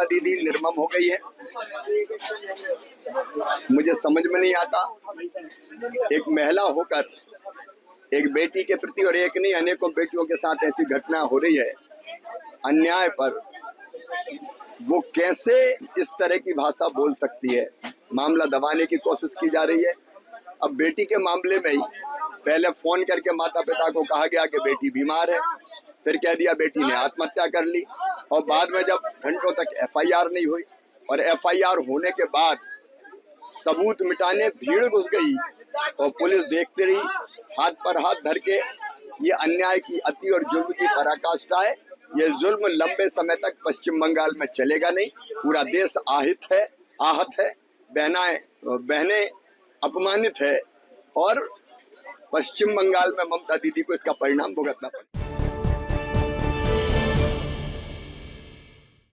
दीदी निर्मम हो गई है। मुझे समझ में नहीं आता, एक महिला होकर एक बेटी के प्रति, और एक नहीं अनेकों बेटियों के साथ ऐसी घटना हो रही है अन्याय पर, वो कैसे इस तरह की भाषा बोल सकती है। मामला दबाने की कोशिश की जा रही है। अब बेटी के मामले में ही पहले फोन करके माता पिता को कहा गया कि बेटी बीमार है, फिर कह दिया बेटी ने आत्महत्या कर ली, और बाद में जब घंटों तक एफआईआर नहीं हुई, और एफआईआर होने के बाद सबूत मिटाने भीड़ घुस गई और पुलिस देखती रही हाथ पर हाथ धर के। ये अन्याय की, अति और जुल्म की पराकाष्ठा है। ये जुल्म लंबे समय तक पश्चिम बंगाल में चलेगा नहीं। पूरा देश आहत है, बहनें अपमानित है, और पश्चिम बंगाल में ममता दीदी को इसका परिणाम भुगतना पड़ेगा।